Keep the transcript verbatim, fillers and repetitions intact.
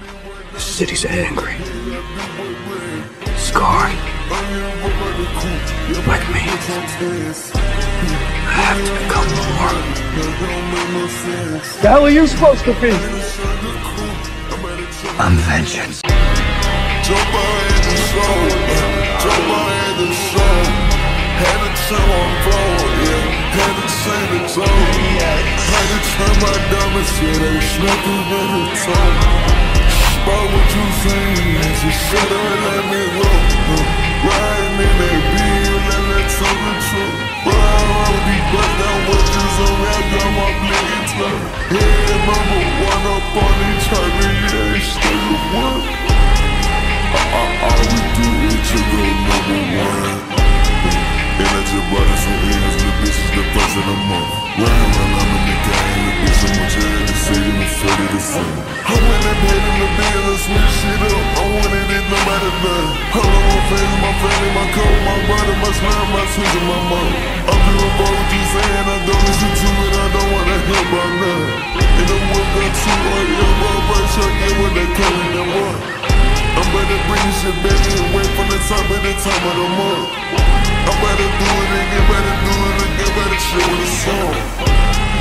The city's angry, scarred, like me. I have to become more. The hell are you supposed to be? I'm vengeance. Jump ahead the show, jump ahead the show. Had to turn my phone, yeah. Had to change the tone. Had to turn my diamonds, yeah. They was smoking in the tone. Spot what you saying, just shut up and let me go. Riding in that beat, let me tell the truth. But I already bust down wedges on rap, got my blinking slow. Head number one up on each other, yeah. Stay the one. All we do is to go number one. And let your brothers and ears, the bitches, the buzz of the month. Running around, I'm in the game, the bitch, I'm a judge, the city, I'm afraid of the sun. I went and paid in the bill, let's switch shit up. I wanted it no matter none. All of my family, my family, my code, my brother, my smile, my twins, and my mom. I'm doing both what you saying, I don't listen to it, I don't wanna hear about none. And I'm with that two or yeah, bro, right, shut yeah, when they calling them up. I'm better bring shit baby away from the top of the top of the month. I'm better do it again, better do it again, better shit with a song.